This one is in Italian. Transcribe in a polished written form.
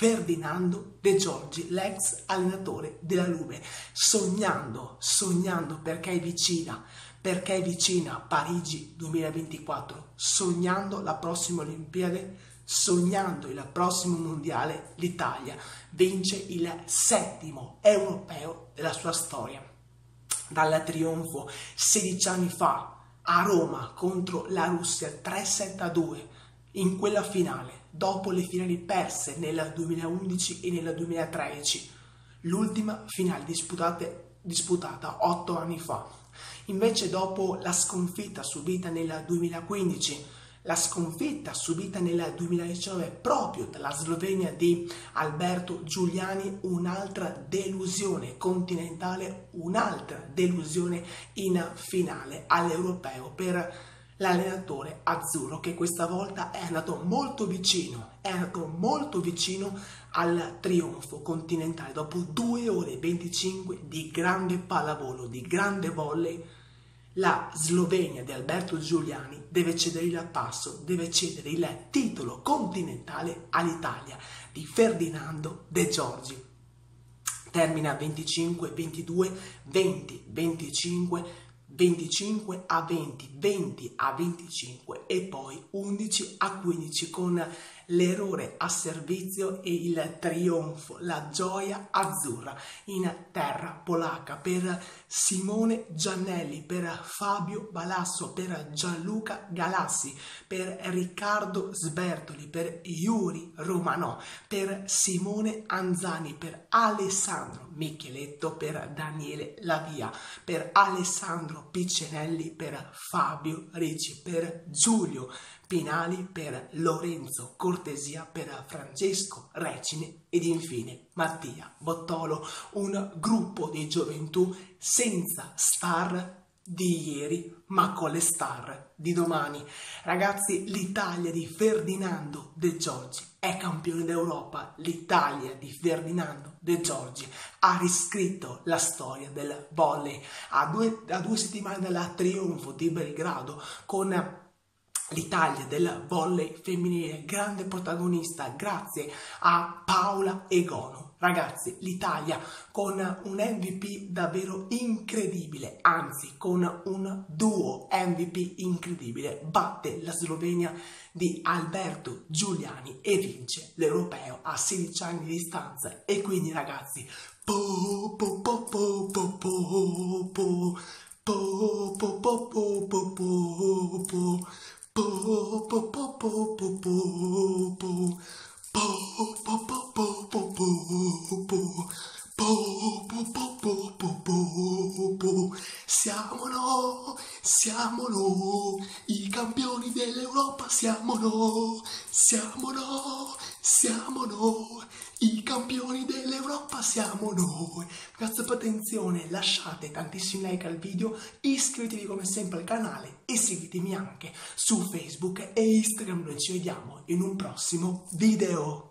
Ferdinando De Giorgi, l'ex allenatore della Juve, sognando perché è vicina Parigi 2024, sognando la prossima Olimpiade, sognando il prossimo mondiale. L'Italia vince il 7° europeo della sua storia. Dal trionfo 16 anni fa a Roma contro la Russia 3-7-2 in quella finale, dopo le finali perse nel 2011 e nel 2013, l'ultima finale disputata 8 anni fa. Invece dopo la sconfitta subita nel 2015, la sconfitta subita nel 2019 proprio dalla Slovenia di Alberto Giuliani, un'altra delusione continentale, un'altra delusione in finale all'europeo per l'allenatore azzurro, che questa volta è andato molto vicino al trionfo continentale. Dopo 2 ore e 25 di grande pallavolo, di grande volley, la Slovenia di Alberto Giuliani deve cedere il passo, deve cedere il titolo continentale all'Italia di Ferdinando De Giorgi. Termina 25-22, 20-25, 25-20, 20-25 e poi 11-15 con l'errore a servizio e il trionfo, la gioia azzurra in terra polacca per Simone Giannelli, per Fabio Balasso, per Gianluca Galassi, per Riccardo Sbertoli, per Yuri Romanò, per Simone Anzani, per Alessandro Micheletto, per Daniele Lavia, per Alessandro Piccinelli, per Fabio Ricci, per Giulio Pinali, per Lorenzo Cortesia, per Francesco Recine ed infine Mattia Bottolo. Un gruppo di gioventù senza star di ieri ma con le star di domani. Ragazzi, l'Italia di Ferdinando De Giorgi è campione d'Europa. L'Italia di Ferdinando De Giorgi ha riscritto la storia del volley a due settimane dal trionfo di Belgrado, con l'Italia del volley femminile grande protagonista grazie a Paola Egonu. Ragazzi, l'Italia con un MVP davvero incredibile, anzi con un duo MVP incredibile, batte la Slovenia di Alberto Giuliani e vince l'europeo a 16 anni di distanza. E quindi ragazzi, siamo noi, i campioni dell'Europa, siamo noi, i campioni dell'Europa, siamo noi. Grazie per l'attenzione, lasciate tantissimi like al video, iscrivetevi come sempre al canale e seguitemi anche su Facebook e Instagram. Noi ci vediamo in un prossimo video.